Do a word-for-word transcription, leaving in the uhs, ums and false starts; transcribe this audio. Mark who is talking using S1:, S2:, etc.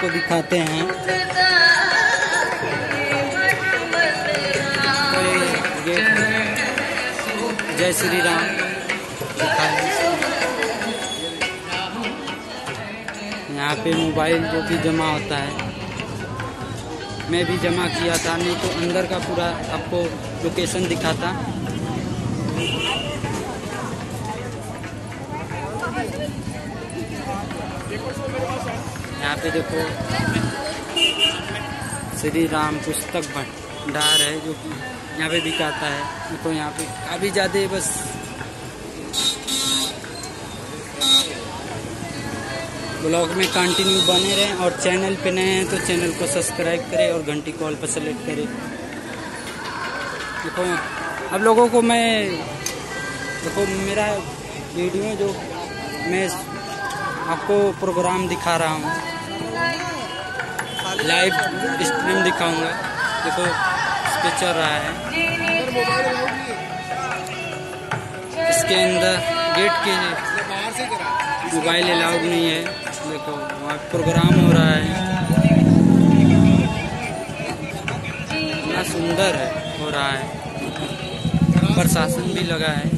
S1: आपको दिखाते हैं। तो ये गेट जय श्री राम दिखाए। यहाँ पे मोबाइल जो कि जमा होता है, मैं भी जमा किया था, नहीं तो अंदर का पूरा आपको लोकेशन दिखाता। यहाँ पे देखो श्री राम पुस्तक भंडार है जो कि यहाँ पे बिकाता है। देखो यहाँ पे काफ़ी ज़्यादा बस ब्लॉग में कंटिन्यू बने रहें और चैनल पे नए हैं तो चैनल को सब्सक्राइब करें और घंटी कॉल पर सेलेक्ट करें। देखो अब लोगों को मैं देखो मेरा वीडियो जो मैं आपको प्रोग्राम दिखा रहा हूँ, लाइव स्ट्रीम दिखाऊंगा। देखो इस पे चल रहा है, इसके अंदर गेट के मोबाइल अलाउड नहीं है। देखो वहाँ प्रोग्राम हो रहा है, इतना सुंदर है हो रहा है, प्रशासन भी लगा है।